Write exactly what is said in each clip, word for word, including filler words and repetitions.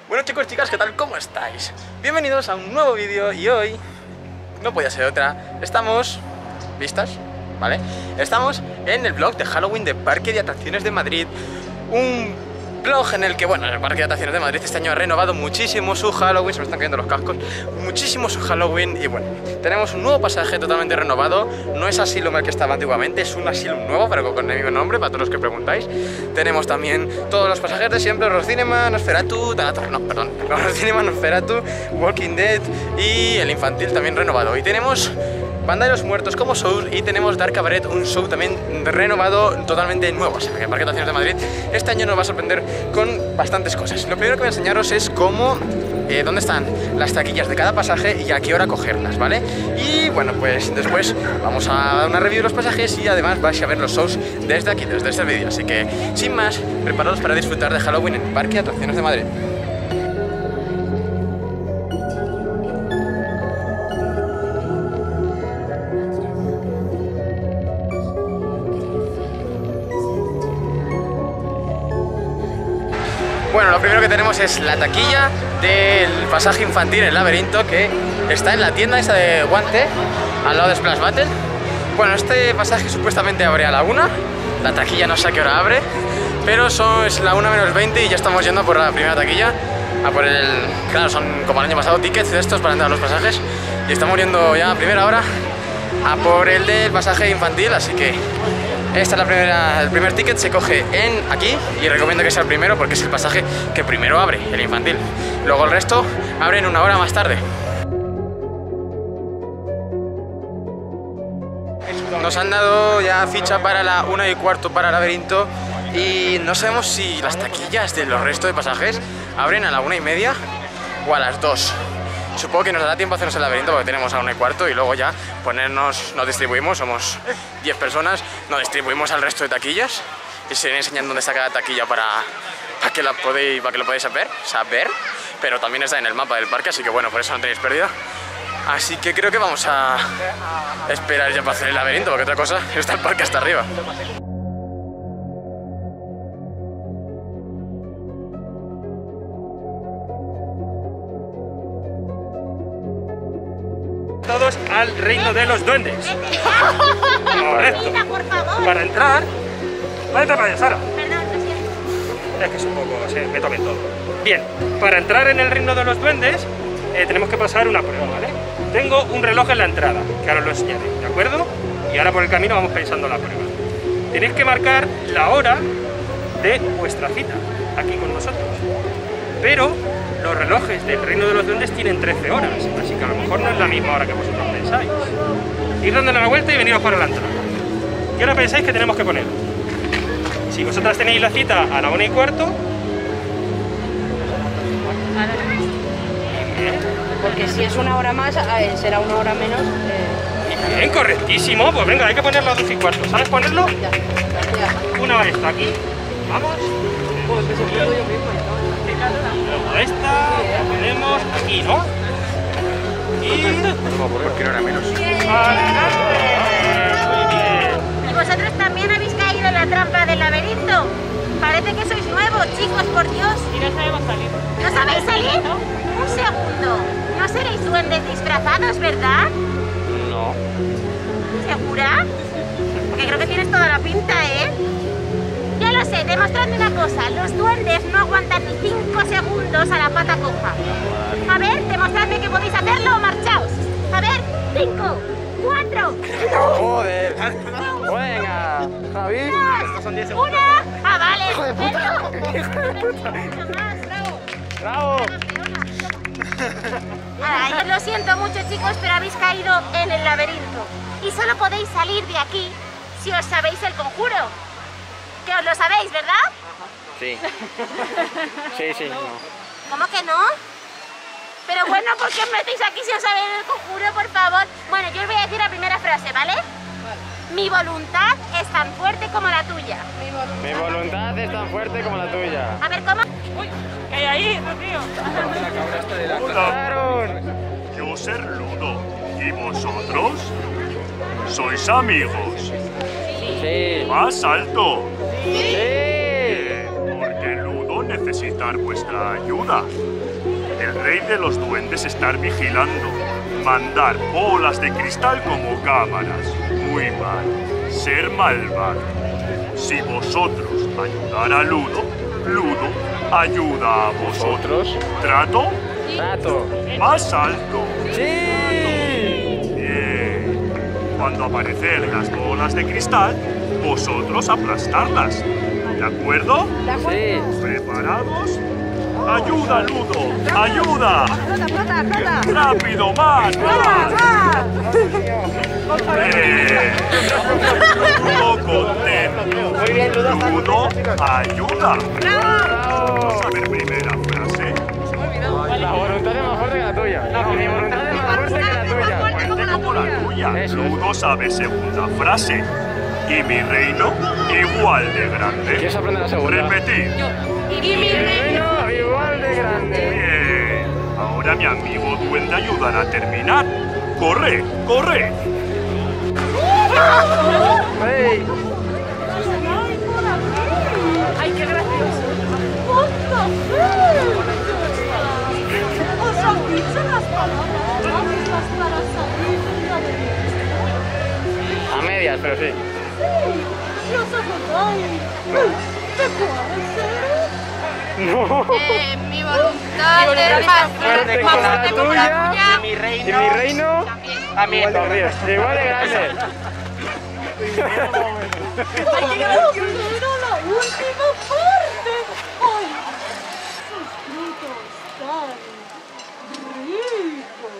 Bueno chicos, chicas, ¿qué tal? ¿Cómo estáis? Bienvenidos a un nuevo vídeo y hoy no podía ser otra. Estamos... ¿Vistas? ¿Vale? Estamos en el vlog de Halloween de Parque de Atracciones de Madrid. Un vlog en el que, bueno, el Parque de Atracciones de Madrid este año ha renovado muchísimo su Halloween. Se me están cayendo los cascos. Muchísimo su Halloween. Y bueno, tenemos un nuevo pasaje totalmente renovado. No es Asylum el que estaba antiguamente, es un Asylum nuevo, pero con el mismo nombre, para todos los que preguntáis. Tenemos también todos los pasajes de siempre: Eurocinema, Nosferatu, Thanatos, no, perdón, Eurocinema, Nosferatu, Walking Dead y el infantil también renovado. Y tenemos Banda de los Muertos como show y tenemos Dark Cabaret, un show también renovado, totalmente nuevo. O sea, que el Parque de Atracciones de Madrid este año nos va a sorprender con bastantes cosas. Lo primero que voy a enseñaros es cómo, eh, dónde están las taquillas de cada pasaje y a qué hora cogerlas, ¿vale? Y bueno, pues después vamos a dar una review de los pasajes y además vais a ver los shows desde aquí, desde este vídeo. Así que, sin más, preparados para disfrutar de Halloween en el Parque de Atracciones de Madrid. Bueno, lo primero que tenemos es la taquilla del pasaje infantil, el laberinto, que está en la tienda esa de Guante, al lado de Splash Battle. Bueno, este pasaje supuestamente abre a la una, la taquilla no sé a qué hora abre, pero son, es la una menos veinte y ya estamos yendo por la primera taquilla, a por el... Claro, son como el año pasado tickets de estos para entrar a los pasajes, y estamos yendo ya a primera hora a por el del pasaje infantil, así que... Esta es la primera, el primer ticket se coge en aquí y recomiendo que sea el primero porque es el pasaje que primero abre, el infantil. Luego el resto abre en una hora más tarde. Nos han dado ya ficha para la una y cuarto para el laberinto y no sabemos si las taquillas de los restos de pasajes abren a la una y media o a las dos. Supongo que nos dará tiempo a hacernos el laberinto porque tenemos a una y cuarto y luego ya ponernos, nos distribuimos, somos diez personas, nos distribuimos al resto de taquillas y se iré enseñando dónde está cada taquilla para, para, que la podéis, para que lo podáis saber, saber, pero también está en el mapa del parque, así que bueno, por eso no tenéis pérdida. Así que creo que vamos a esperar ya para hacer el laberinto, porque otra cosa está el parque hasta arriba. Todos al reino de los duendes. Correcto. Para entrar... Para entrar para allá, Sara. Perdón, lo siento. Es que es un poco... Sí, me tomen todo. Bien, para entrar en el reino de los duendes eh, tenemos que pasar una prueba, ¿vale? Tengo un reloj en la entrada, que ahora os lo enseñaré, ¿de acuerdo? Y ahora por el camino vamos pensando la prueba. Tenéis que marcar la hora de vuestra cita, aquí con nosotros. Pero los relojes del reino de los duendes tienen trece horas, así que a lo mejor no es la misma hora que vosotros pensáis. Ir dándole la vuelta y veniros para la entrada. ¿Qué hora pensáis que tenemos que poner? Si vosotras tenéis la cita a la una y cuarto... Bien. Porque si es una hora más, eh, será una hora menos. Eh... Bien, correctísimo. Pues venga, hay que ponerlo a dos y cuarto. ¿Sabes ponerlo? Ya, ya. Una está aquí. Vamos. Pues que se puedo yo mismo. Luego esta la ponemos aquí, ¿no? Y... ¿Por qué no era menos? ¡Adelante! Muy bien. ¿Y vosotros también habéis caído en la trampa del laberinto? Parece que sois nuevos, chicos, por Dios. Y no sabemos salir. ¿No sabéis salir? Un segundo. No seréis duendes disfrazados, ¿verdad? No. ¿Segura? Porque creo que tienes toda la pinta, ¿eh? Ya lo sé, demostradme una cosa. Los duendes no aguantan ni cinco segundos a la pata coja. A ver, demostradme que podéis hacerlo o marchaos. A ver, cinco, cuatro, Joder. Venga, Javi. dos, una. Ah, vale. Hijo de puta. Mucho más, bravo. ¡Bravo! Ay, os lo siento mucho, chicos, pero habéis caído en el laberinto. Y solo podéis salir de aquí si os sabéis el conjuro. Que os lo sabéis, ¿verdad? Sí. Sí, sí. No. ¿Cómo que no? Pero bueno, ¿por qué os metéis aquí si os sabéis el conjuro, por favor? Bueno, yo os voy a decir la primera frase, ¿vale? Mi voluntad es tan fuerte como la tuya. Mi voluntad es tan fuerte como la tuya. A ver, ¿cómo? Uy, ¿qué hay ahí, tío? Yo ser Ludo. ¿Y vosotros? ¿Sois amigos? Sí. Más alto. Sí. Porque Ludo necesita necesitar vuestra ayuda. El rey de los duendes estar vigilando. Mandar bolas de cristal como cámaras. Muy mal. Ser malvado. Si vosotros ayudar a Ludo, Ludo ayuda a vosotros. ¿Trato? Trato. Más alto. ¡Sí! Bien. Cuando aparecen las bolas de cristal, vosotros aplastarlas. ¿De acuerdo? Sí. ¿Preparados? ¡Ayuda, Ludo! ¡Ayuda! ¡Flota, flota, flota! ¡Rápido, más! ¡Más! Bien. Ludo contento. Muy bien, Ludo. Ludo, ayuda. Vamos a ver primera frase. La voluntad es más fuerte que la tuya. No, mi voluntad es más fuerte que la tuya. Fuerte como la tuya. Eso. Ludo sabe segunda frase. Y mi reino igual de grande. ¿Quieres aprender la segunda? Repetir. Y mi reino. Igual de grande. Bien. Ahora mi amigo duende ayudará a terminar. ¡Corre! ¡Corre! ¡Ey! ¡Ay, qué gracioso! ¿Os han dicho las palabras mágicas para salir de la A medias, pero sí. Sí, los acordáis. ¿Qué puede ser? No. Eh, mi voluntad es más fuerte como la como tuya. la tuya. Y mi reino. Y mi reino. También. También. Igual de grande. ¡Ay, qué gracioso! ¡Era la última parte! ¡Ay! ¡Sus frutos tan ricos!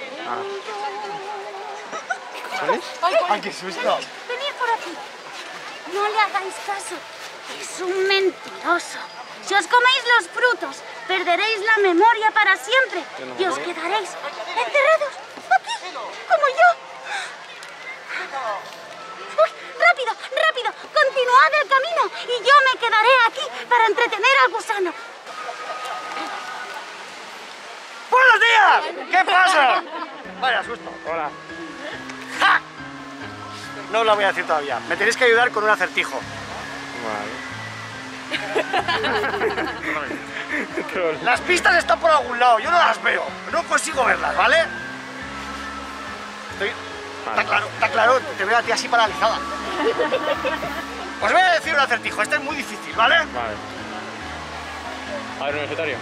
¿Sabes? ¡Ay, qué susto! Venid por aquí. No le hagáis caso. Es un mentiroso. Si os coméis los frutos, perderéis la memoria para siempre y os quedaréis enterrados aquí, como yo. Uy, rápido, rápido, continuad el camino y yo me quedaré aquí para entretener al gusano. ¡Buenos días! ¿Qué pasa? Vaya susto. Hola. ¡Ja! No os la voy a decir todavía. Me tenéis que ayudar con un acertijo. Vale. Las pistas están por algún lado, yo no las veo. No consigo verlas, ¿vale? Estoy... Está claro, está claro, te veo a ti así paralizada. Os voy a decir un acertijo, este es muy difícil, ¿vale? Vale. A ver, universitario.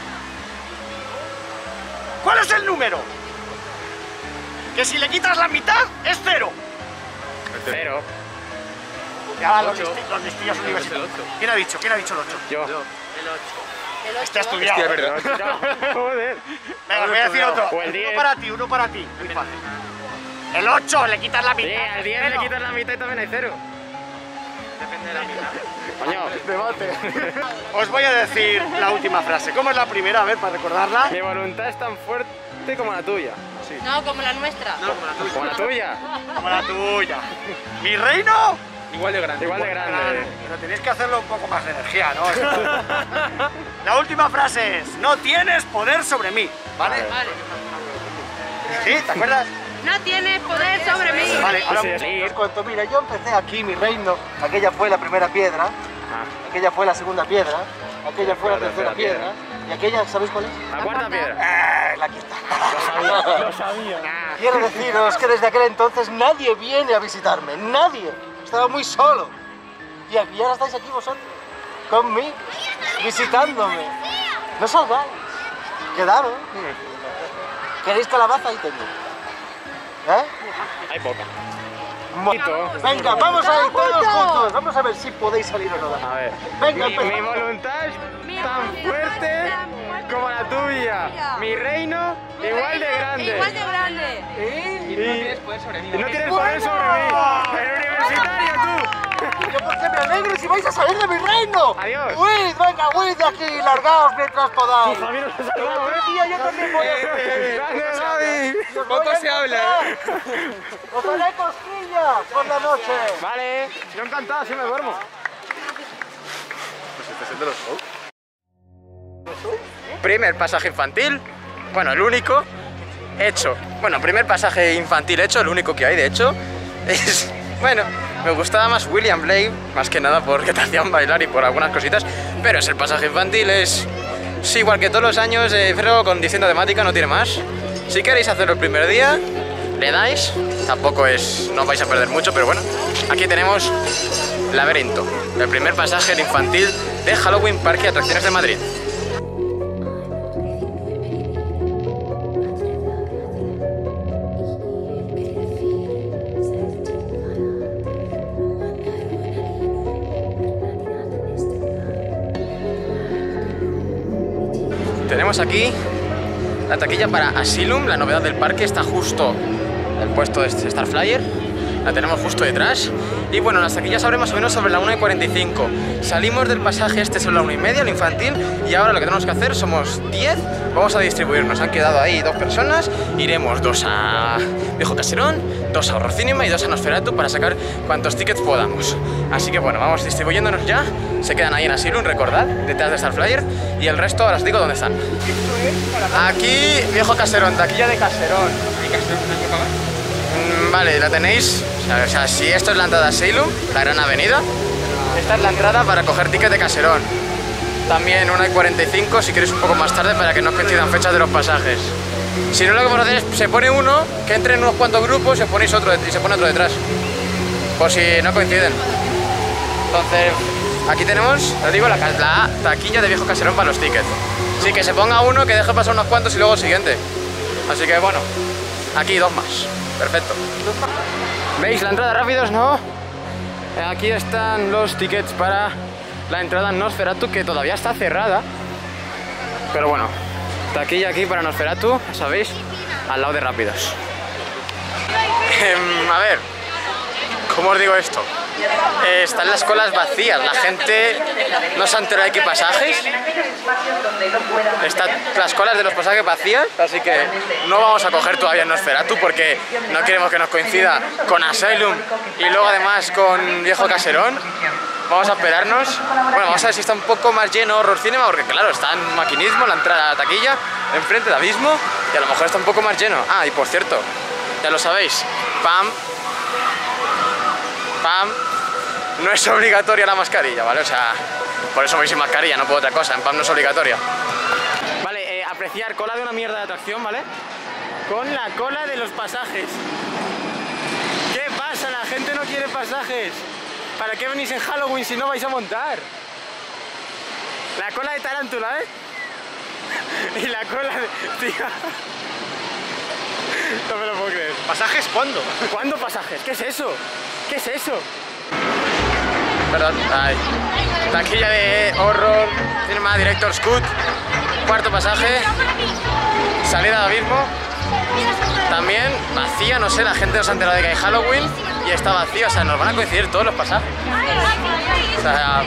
¿Cuál es el número? Que si le quitas la mitad, es cero. Cero. Ya, los, listi los listillos universitarios. ¿Quién ha dicho? ¿Quién ha dicho el ocho? Yo. Este ha estudiado. Hostia, es verdad. Joder. Venga, os voy a decir otro. O el diez. Uno para ti, uno para ti. Muy fácil. El ocho, le quitas la mitad. Sí, al diez le quitas la mitad y también hay cero. Depende de la mitad. Coño. Debate. Os voy a decir la última frase. ¿Cómo es la primera? A ver, para recordarla. Mi voluntad es tan fuerte como la tuya. Sí. No, como la nuestra. No, como la tuya. Como la tuya. Como la tuya. ¿Mi reino? Igual de grande. Igual de grande. Pero tenéis que hacerlo un poco más de energía, ¿no? La última frase es: no tienes poder sobre mí, ¿vale? Vale. ¿Sí? ¿Te acuerdas? No tienes poder sobre mí. Vale, ahora Sí, sí. os cuento. Mira, yo empecé aquí, mi reino. Aquella fue la primera piedra, Ah. aquella fue la segunda piedra, aquella fue la tercera piedra. ¿Y aquella, sabéis cuál es? La cuarta piedra. Eh, la quinta. Lo sabía. Quiero deciros que desde aquel entonces nadie viene a visitarme, nadie. Estaba muy solo. Y aquí ahora estáis aquí vosotros, conmigo, visitándome. No salgáis, quedaros. ¿Queréis calabaza? Ahí tengo. ¿Eh? Hay poca. Mo- Venga, vamos a ir todos juntos. Vamos a ver si podéis salir o no. A ver. Venga, mi, empezamos. mi voluntad es tan fuerte como la tuya. Mi reino igual de grande. Igual de grande. Y no tienes poder sobre mí. Y no tienes poder sobre mí. El universitario, tú. Yo porque me alegro si vais a salir de mi reino. Adiós. Huid, venga, huid de aquí, largaos mientras podáis. Javi nos ha salvado, ¿eh? Tía, yo también voy a salir. Grande, Javi. Os voy a encontrar. Os haré cosquillas por la noche. Vale. Yo encantado, si me duermo. Primer pasaje infantil, bueno, el único hecho. Bueno, primer pasaje infantil hecho, el único que hay de hecho. Es, bueno, Me gustaba más William Blake, más que nada porque te hacían bailar y por algunas cositas, pero es el pasaje infantil, es, es igual que todos los años, eh, pero con distinta temática, no tiene más. Si queréis hacerlo el primer día, le dais, tampoco es, no vais a perder mucho, pero bueno, aquí tenemos Laberinto, el primer pasaje infantil de Halloween Parque y Atracciones de Madrid. Tenemos aquí la taquilla para Asylum, la novedad del parque, está justo el puesto de Star Flyer, la tenemos justo detrás. Y bueno, las taquillas abren más o menos sobre la una y cuarenta y cinco. Salimos del pasaje este sobre la una y media, el infantil, y ahora lo que tenemos que hacer, somos diez, vamos a distribuirnos. Han quedado ahí dos personas, iremos dos a Viejo Caserón, dos a Horror Cinema y dos a Nosferatu para sacar cuantos tickets podamos. Así que bueno, vamos distribuyéndonos ya. Se quedan ahí en Asylum, recordad, detrás de Star Flyer, y el resto ahora os digo dónde están. Aquí, Viejo Caserón, taquilla de Caserón. Mm, vale, la tenéis. O sea, si esto es la entrada a Asylum, la gran avenida, esta es la entrada para coger ticket de Caserón. También una y cuarenta y cinco si queréis un poco más tarde para que no coincidan fechas de los pasajes. Si no, lo que vamos a hacer es, se pone uno, que entre en unos cuantos grupos y ponéis otro y se pone otro detrás. Por si no coinciden. Entonces, aquí tenemos, os digo, la, la taquilla de Viejo Caserón para los tickets. Así que se ponga uno, que deje pasar unos cuantos y luego el siguiente. Así que bueno, aquí dos más. Perfecto. ¿Veis la entrada rápidos, no? Aquí están los tickets para la entrada Nosferatu, que todavía está cerrada. Pero bueno, taquilla aquí para Nosferatu, ¿sabéis? Al lado de rápidos. Eh, a ver, ¿cómo os digo esto? Eh, están las colas vacías, la gente no se ha enterado de qué pasajes. Están las colas de los pasajes vacías, así que no vamos a coger todavía Nosferatu porque no queremos que nos coincida con Asylum y luego además con Viejo Caserón. Vamos a esperarnos. Bueno, vamos a ver si está un poco más lleno Horror Cinema, porque claro, está en maquinismo, la entrada a la taquilla, enfrente de Abismo, y a lo mejor está un poco más lleno. Ah, y por cierto, ya lo sabéis, Pam, Pam, no es obligatoria la mascarilla, ¿vale? O sea, por eso voy sin mascarilla, no puedo otra cosa, en Pam no es obligatoria. Vale, eh, apreciar cola de una mierda de atracción, ¿vale? Con la cola de los pasajes. ¿Qué pasa? La gente no quiere pasajes. ¿Para qué venís en Halloween si no vais a montar? La cola de tarántula, ¿eh? Y la cola de... Tío. No me lo puedo creer. ¿Pasajes cuándo? ¿Cuándo pasajes? ¿Qué es eso? ¿Qué es eso? Perdón, ay. Taquilla de Horror Cinema Director's Cut. Cuarto pasaje. Salida de Abismo. También vacía, no sé, la gente no se ha enterado de que hay Halloween y está vacío, o sea, nos van a coincidir todos los pasajes. O sea...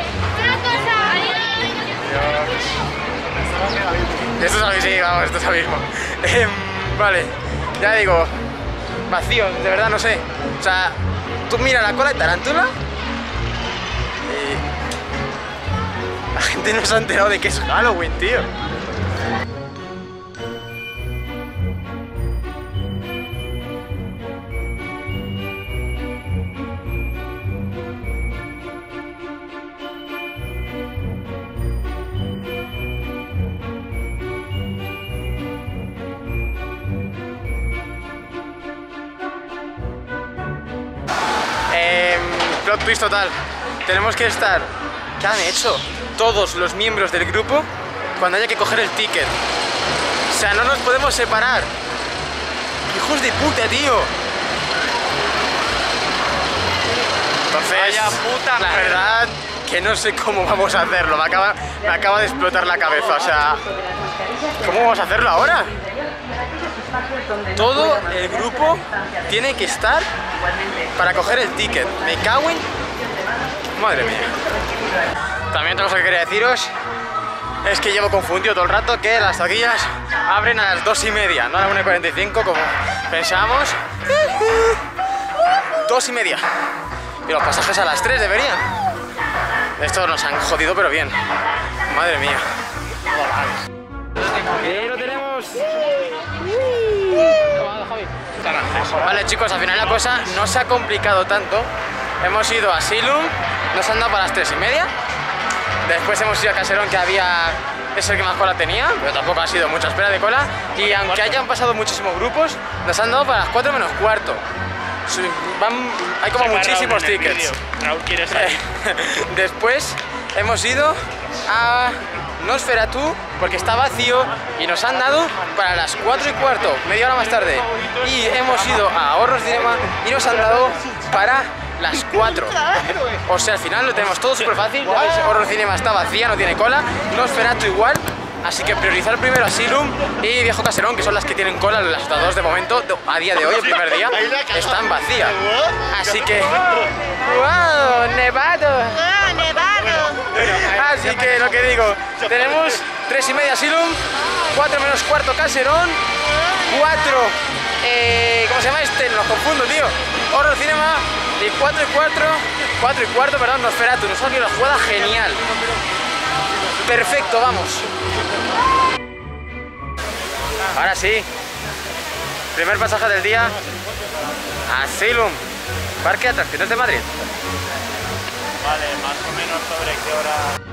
Esto es Abismo, sí, vamos, esto es Abismo. Eh, vale, ya digo, vacío, de verdad no sé. O sea, tú mira la cola de tarántula y... La gente no se ha enterado de que es Halloween, tío. Plot twist total. Tenemos que estar... ¿Qué han hecho? Todos los miembros del grupo cuando haya que coger el ticket. O sea, no nos podemos separar. ¡Hijos de puta, tío! Entonces, Vaya puta la verdad que no sé cómo vamos a hacerlo. Me acaba, me acaba de explotar la cabeza. O sea, ¿cómo vamos a hacerlo ahora? Todo el grupo tiene que estar para coger el ticket. Me cago en... Madre mía. También otra cosa que quería deciros es que llevo confundido todo el rato que las taquillas abren a las dos y media, no a las una y cuarenta y cinco como pensábamos. Dos y media. Y los pasajes a las tres deberían. Estos nos han jodido pero bien. Madre mía. Aquí lo tenemos. Vale, chicos, al final la cosa no se ha complicado tanto hemos ido a Asylum, nos han dado para las tres y media. Después hemos ido a Caserón, que había... es el que más cola tenía, pero tampoco ha sido mucha espera de cola. Y aunque hayan pasado muchísimos grupos, nos han dado para las cuatro menos cuarto. Van, hay como muchísimos tickets. Raúl quiere salir. Después hemos ido a Nosferatu porque está vacío y nos han dado para las cuatro y cuarto, media hora más tarde. Y hemos ido a Horror Cinema y nos han dado para las cuatro. O sea, al final lo tenemos todo súper fácil. Ya veis, Horror Cinema está vacía, no tiene cola. Nosferatu igual. Así que priorizar primero Asylum y Viejo Caserón, que son las que tienen cola. Las otras dos de momento, a día de hoy, el primer día, están vacías. Así que... ¡Wow! ¡Nevado! ¡Ah, nevado! Así que lo que digo, tenemos tres y media Asylum, cuatro menos cuarto Caserón, cuatro... Eh, ¿Cómo se llama este? Los confundo, tío. Horror Cinema y cuatro y cuatro... cuatro y cuarto, perdón, Nosferatu. Nos ha salido una jugada genial. Perfecto, vamos. Ahora sí. Primer pasaje del día. Asylum, Parque de Atracciones de Madrid. Vale, más o menos sobre qué hora...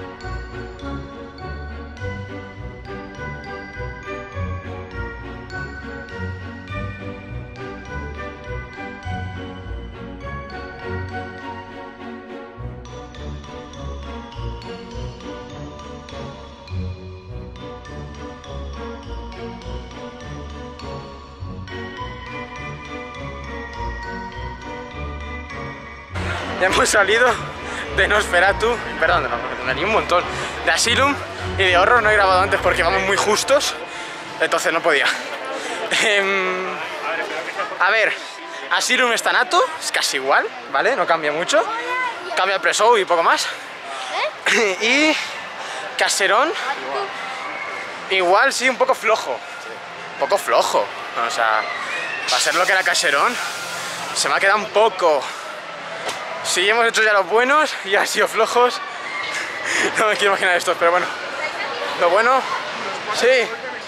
Ya hemos salido de Nosferatu, perdón, no, ni un montón, de Asylum y de Horror. No he grabado antes porque vamos muy justos, entonces no podía. Eh, a ver, Asylum es Thanato, es casi igual, ¿vale? No cambia mucho, cambia el pre-show y poco más. Y Caserón, igual sí, un poco flojo, un poco flojo, o sea, para ser lo que era Caserón, se me ha quedado un poco... Sí, hemos hecho ya los buenos y han sido flojos. No me quiero imaginar estos, pero bueno. Lo bueno, sí.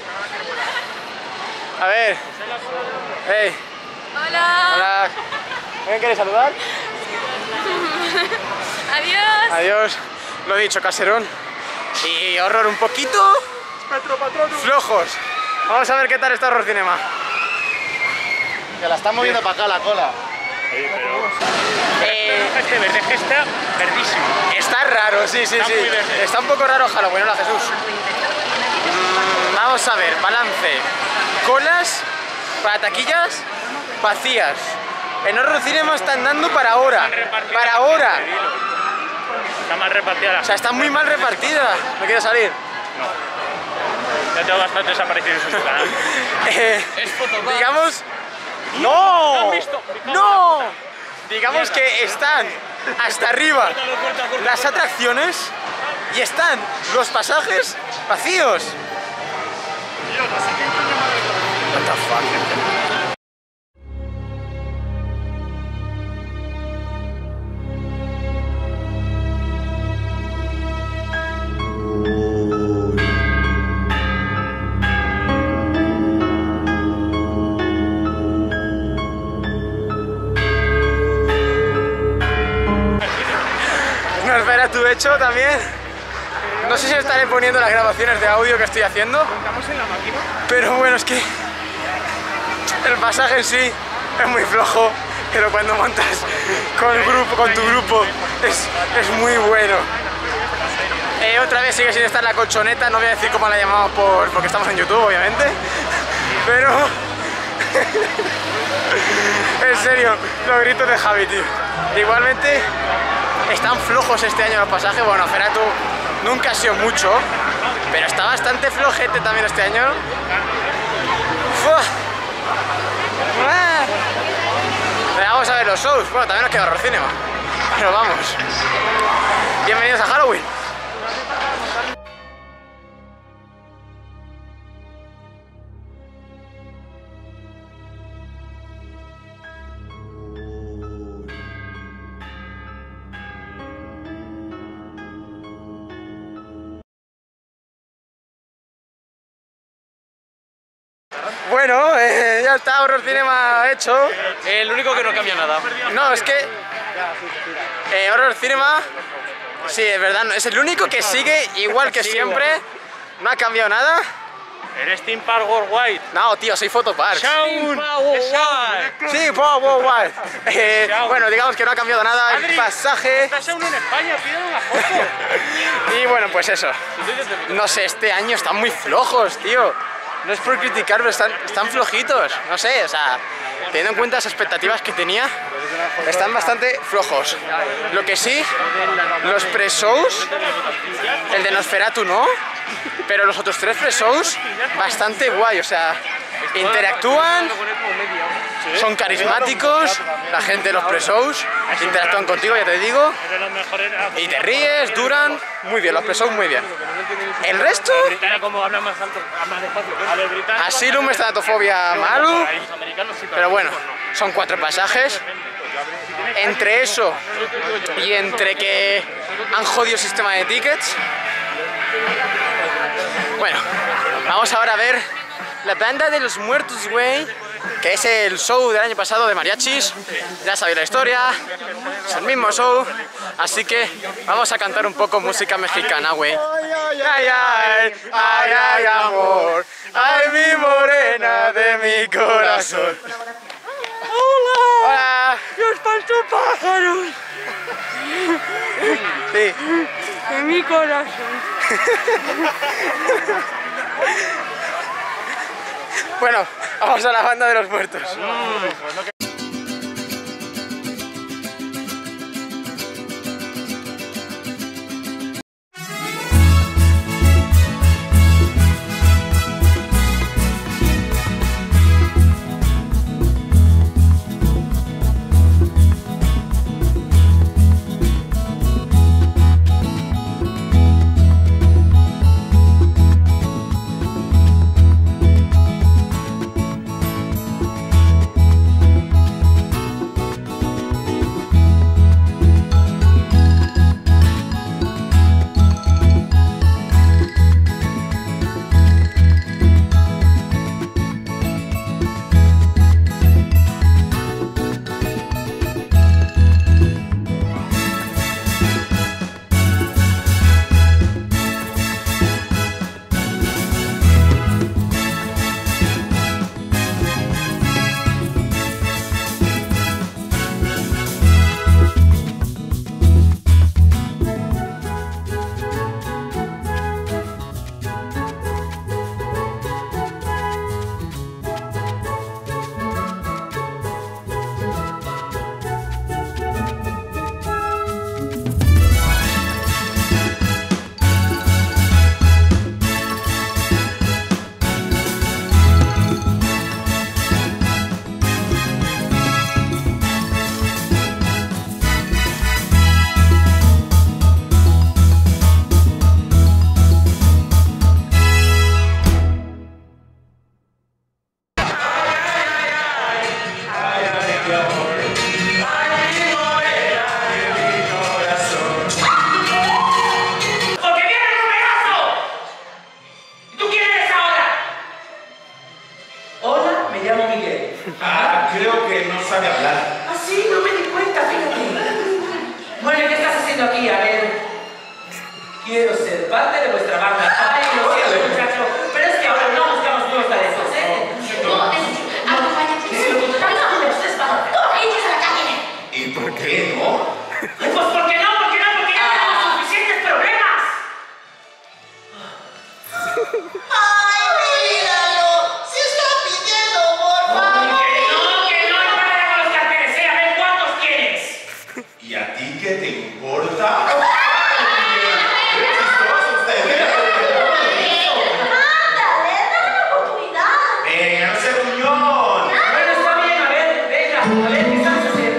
A ver. Hey. Hola. Hola. ¿Me queréis saludar? Adiós. Adiós. Lo he dicho, Caserón. Y Horror un poquito flojos. Vamos a ver qué tal está Horror Cinema. Que la están moviendo para acá la cola. Eh, Este verde que está verdísimo. Está raro, sí, sí, Está sí. muy verde. Está un poco raro Halloween, hola Jesús. Mm, vamos a ver, balance. Colas para taquillas vacías. En Horror Cinema están dando para ahora. Para ahora. Está mal repartida la... O sea, está muy mal repartida. ¿No quiere salir? Ya tengo bastante desaparecido en su canal. Eh, digamos... ¡No! ¡No! Digamos que están hasta arriba las atracciones y están los pasajes vacíos. What the fuck? Nosferatu hecho también. No sé si estaré poniendo las grabaciones de audio que estoy haciendo, pero bueno, es que el pasaje en sí es muy flojo, pero cuando montas con, el grupo, con tu grupo es, es muy bueno. Eh, otra vez sigue sin estar la colchoneta, no voy a decir cómo la llamamos por, porque estamos en YouTube, obviamente, pero en serio, los gritos de Javi, tío. Igualmente están flojos este año los pasajes. Bueno, Nosferatu nunca ha sido mucho, pero está bastante flojete también este año. ¡Fua! ¡Ah! Pero vamos a ver los shows. Bueno, también nos queda Horror Cinema, pero vamos. Bienvenidos a Halloween. Bueno, eh, ya está Horror Cinema hecho. El único que no cambia nada. No, es que Eh, Horror Cinema, sí, es verdad, es el único que sigue igual que siempre, no ha cambiado nada. ¿Eres Team Park Worldwide? No, tío, soy Photopark. Shaun. Sí, Power Worldwide. Eh, bueno, digamos que no ha cambiado nada el Adri, pasaje. Está Shaun en España, pídele una foto. Y bueno, pues eso. No sé, este año están muy flojos, tío. No es por criticar, pero están, están flojitos. No sé, o sea, teniendo en cuenta las expectativas que tenía, están bastante flojos. Lo que sí, los pre-shows, el de Nosferatu no, pero los otros tres pre-shows, bastante guay. O sea, interactúan, son carismáticos, la gente de los pre-shows interactúan contigo, ya te digo, y te ríes, duran, muy bien, los pre-shows muy bien. El resto, Asylum, Estanatofobia, Malu, pero bueno, son cuatro pasajes. Entre eso y entre que han jodido el sistema de tickets, bueno, vamos ahora a ver la Banda de los Muertos, güey, que es el show del año pasado de mariachis. Ya sabéis la historia, es el mismo show, así que vamos a cantar un poco música mexicana, güey. Ay, ay, ay, ay, ay, amor, ay, mi morena de mi corazón. Hola. Hola. Yo espanto pájaros. Sí. En mi corazón. Bueno, vamos a la Banda de los Muertos. Ah, creo que no sabe hablar. Ah, sí, no me di cuenta, fíjate. Bueno, ¿qué estás haciendo aquí? A ver. Quiero ser parte de vuestra banda. Ay, lo siento, muchacho. Pero es que ahora no buscamos nuevos talentos, ¿eh? No, es... acompáñate. No, no, ustedes van. Ellos a la calle. ¿Y por qué no? Ay, pues, ¿por qué no? ¿Por qué no? Porque ya tenemos suficientes problemas. ¡Ay, míralo! ¡Se está pidiendo, por favor! Que no, que no, y para con los carteles, ¿eh? A ver, ¿cuántos tienes? ¿Y a ti qué te importa? ¡Qué chistoso usted! ¡Ándale, dame una oportunidad! ¡Venga, no sea gruñón! Bueno, está bien, a ver, venga, a ver, ¿qué sabes hacer?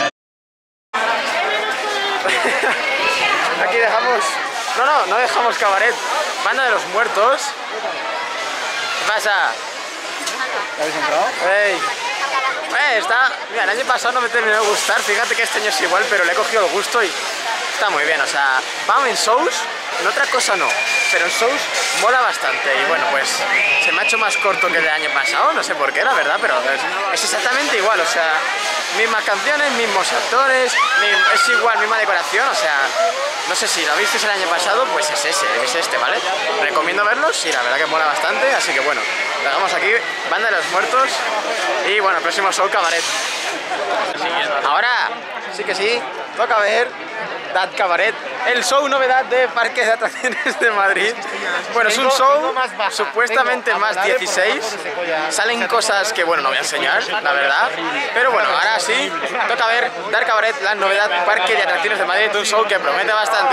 Aquí dejamos... No, no, no dejamos cabaret. Banda de los Muertos. ¿Qué pasa? ¿Ya habéis entrado? ¡Ey! Eh, está... Mira, el año pasado no me terminó de gustar. Fíjate que este año es igual, pero le he cogido el gusto y está muy bien. O sea, van en shows en otra cosa no, pero en shows mola bastante. Y bueno, pues se me ha hecho más corto que el año pasado, no sé por qué, la verdad, pero es, es exactamente igual, o sea, mismas canciones, mismos actores, es igual, misma decoración, o sea, no sé si lo visteis el año pasado, pues es ese, es este, ¿vale? Recomiendo verlos, sí, la verdad que mola bastante, así que bueno, lo hagamos aquí, Banda de los Muertos, y bueno, el próximo show Cabaret. Ahora, sí que sí, toca ver Dat Cabaret, el show novedad de Parque de Atracciones de Madrid. Bueno, es un show supuestamente más dieciséis, salen cosas que bueno, no voy a enseñar, la verdad, pero bueno, ahora sí, toca ver Dat Cabaret, la novedad Parque de Atracciones de Madrid, un show que promete bastante.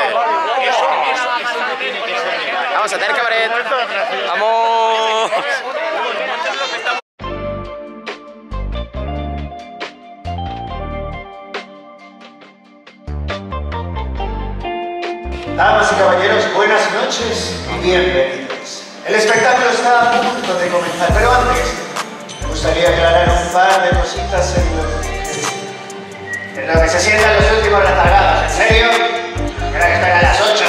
Vamos a Dat Cabaret, ¡vamos! Damas y caballeros, buenas noches y bienvenidos. El espectáculo está a punto de comenzar, pero antes me gustaría aclarar un par de cositas en lo, en lo que se sientan los últimos retardados. ¿En serio? Era que están a las ocho.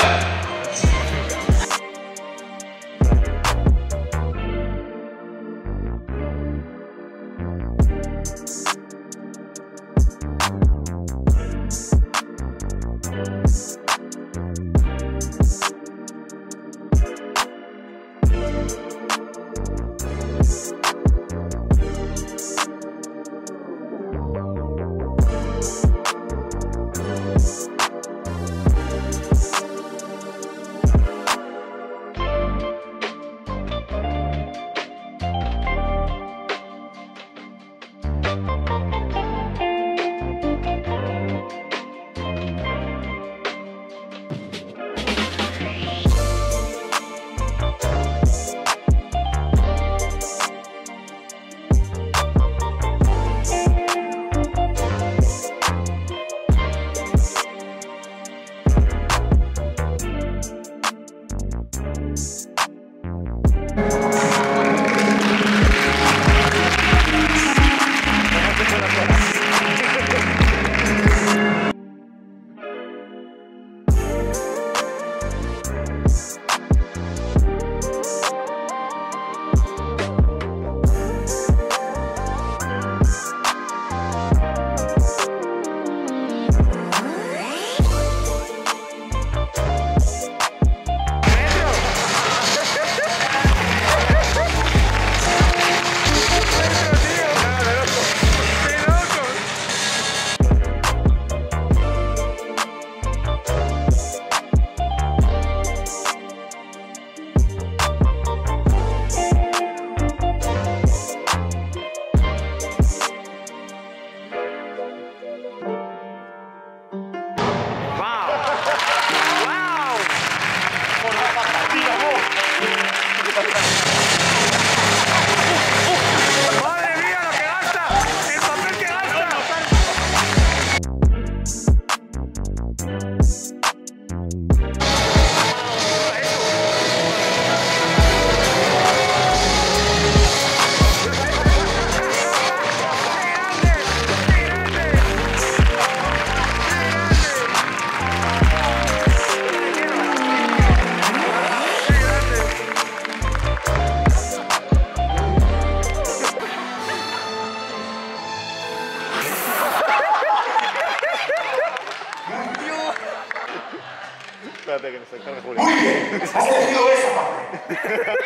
Espérate que nos encargue Julio. Muy bien, has elegido esa parte.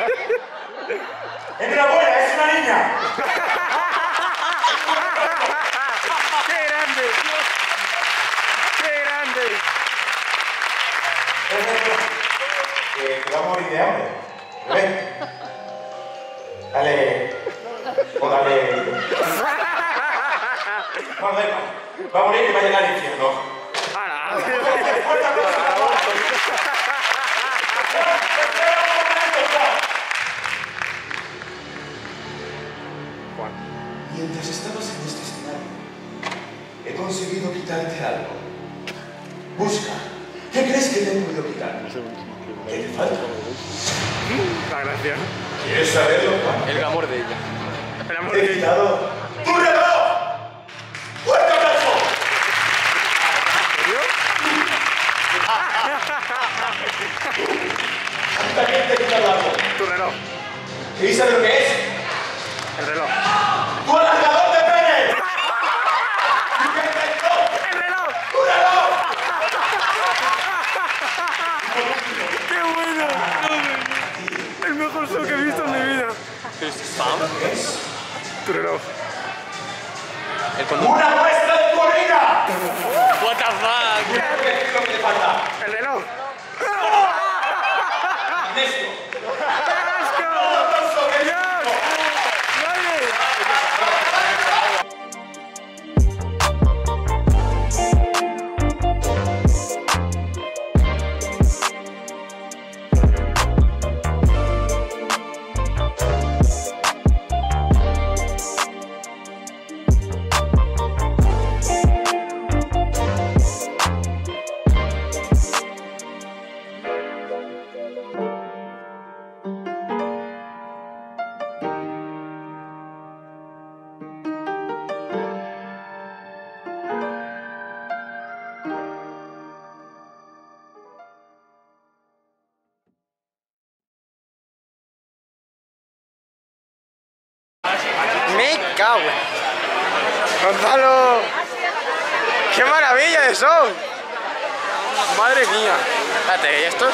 ¡Enhorabuena, es una niña! ¡Qué grande! ¡Qué grande! Eh, te va a morir de hambre. ¿Ves? Dale. O dale. Vamos, venga. Va a morir y va a llegar al infierno. Mientras estabas en este escenario, he conseguido quitarte algo. Busca. ¿Qué crees que te he podido quitar? ¿Qué te falta? La gracia. ¿Quieres saberlo? El amor de ella. El amor Te he de ella. quitado tu reloj. ¡Fuerte aplauso! ¿En serio? tu reloj. El conductor. ¡Una muestra de tu orina! What the fuck. ¿Qué es lo que te falta? El reloj. Ernesto. Me cago en... Gonzalo, qué maravilla de show. Madre mía. Espérate, ¿y estos?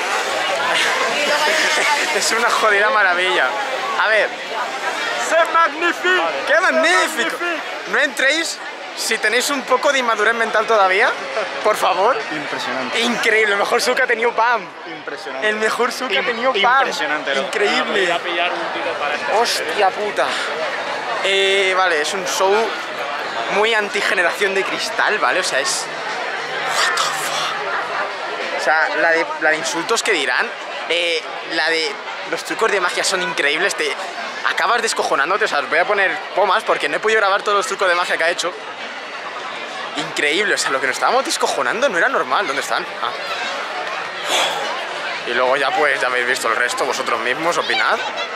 Es una jodida maravilla. A ver. ¡C'est magnífico! ¡Qué magnífico! No entréis si tenéis un poco de inmadurez mental todavía, por favor. Impresionante. Increíble, el mejor show que ha tenido Pam. Impresionante. El mejor show que ha tenido Pam. Impresionante. ¿No? Increíble. Voy a pillar un tiro para este. Hostia puta. Eh, vale, es un show muy anti-generación de cristal, ¿vale? O sea, es... What the fuck? O sea, la de, la de insultos que dirán, eh, la de... Los trucos de magia son increíbles, te acabas descojonándote, o sea, os voy a poner pomas porque no he podido grabar todos los trucos de magia que ha hecho. Increíble, o sea, lo que nos estábamos descojonando no era normal. ¿Dónde están? Ah. Y luego ya pues, ya habéis visto el resto, vosotros mismos, opinad.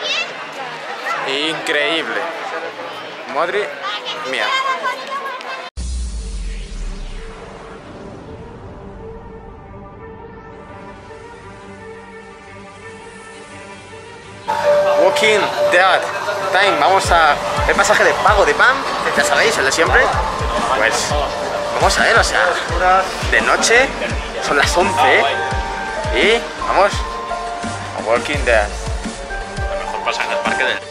Increíble. Madre mía. Walking Dead Time. Vamos a... El pasaje de pago de Pam, ya sabéis, el de siempre. Pues vamos a ver, o sea, de noche, son las once, ¿eh? Y vamos a Walking Dead. El mejor pasaje del parque del...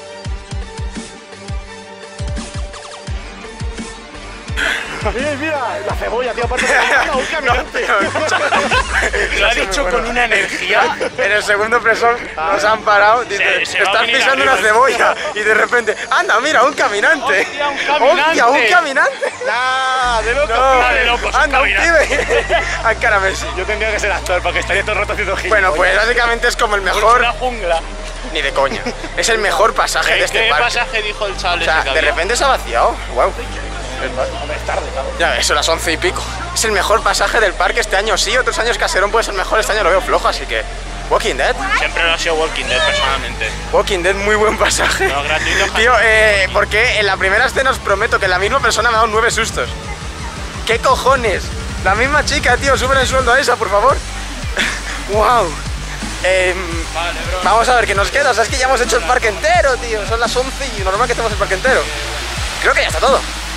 Mira, mira, la cebolla, tío, aparte de un caminante. Lo ha dicho con una energía. En el segundo presón nos han parado. Dice, Se- se va a estás venir pisando arriba una el cebolla. Y de repente, anda, mira, un caminante. Hostia, un caminante. Hostia, un caminante. Nah, de loco. No, de locos, un anda, un caminante. pibe. A cara Messi. Yo tendría que ser actor porque estaría todo el rato haciendo giros. Bueno, pues básicamente es como el Por mejor. una jungla. Ni de coña. Es el mejor pasaje de ¿Qué, este qué parque. pasaje dijo el chaval O sea, ese que de había? repente se ha vaciado. Wow. Ya ves, son las once y pico. Es el mejor pasaje del parque este año. Sí, otros años Caserón puede ser mejor. Este año lo veo flojo, así que... Walking Dead. Siempre lo ha sido Walking Dead, personalmente. Walking Dead, muy buen pasaje. No, gratuito. Tío, eh, porque en la primera escena os prometo que la misma persona me ha dado nueve sustos. ¿Qué cojones? La misma chica, tío, suben el sueldo a esa, por favor. Wow. Eh, Vale, bro. vamos a ver qué nos queda. O sea, es que ya hemos hecho el parque entero, tío. Son las once y normal que estemos el parque entero. Creo que ya está todo.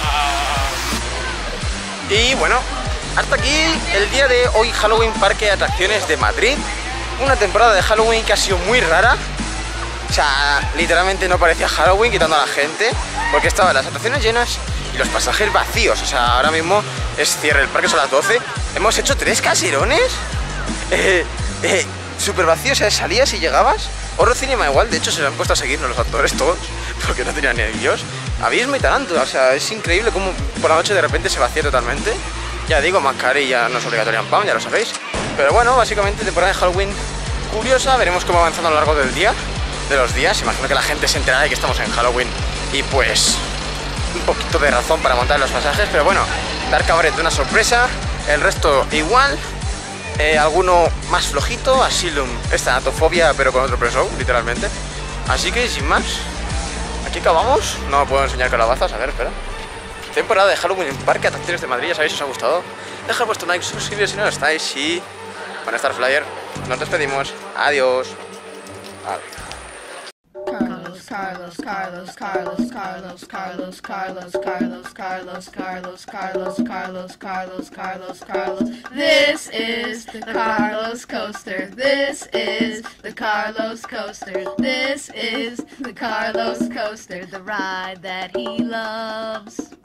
Y bueno, hasta aquí el día de hoy, Halloween Parque de Atracciones de Madrid. Una temporada de Halloween que ha sido muy rara. O sea, literalmente no parecía Halloween quitando a la gente, porque estaban las atracciones llenas y los pasajes vacíos. O sea, ahora mismo es cierre el parque, son las doce. Hemos hecho tres caserones eh, eh, súper vacíos, o sea, salías y llegabas. Oro Cinema igual, de hecho se han puesto a seguirnos los actores todos, porque no tenían ni ellos. Abismo y Tarántula, o sea, es increíble cómo por la noche de repente se vacía totalmente. Ya digo, mascarilla no es obligatoria en Pam, ya lo sabéis. Pero bueno, básicamente temporada de Halloween curiosa, veremos cómo avanzando a lo largo del día, de los días. Imagino que la gente se enterará de que estamos en Halloween y pues un poquito de razón para montar los pasajes, pero bueno, Dark Cabaret una sorpresa, el resto igual. Eh, alguno más flojito, Asylum es tanatofobia pero con otro pre-show, literalmente. Así que sin más, aquí acabamos. No me puedo enseñar calabazas, a ver, espera. Temporada de Halloween en Parque Atracciones de Madrid, ya sabéis si os ha gustado. Dejad vuestro like, suscribiros si no lo estáis y... Van a estar flyer, nos despedimos, adiós. Adiós. Carlos, Carlos, Carlos, Carlos, Carlos, Carlos, Carlos, Carlos, Carlos, Carlos, Carlos, Carlos, Carlos, Carlos. This is the Carlos Coaster. This is the Carlos Coaster. This is the Carlos Coaster, the ride that he loves.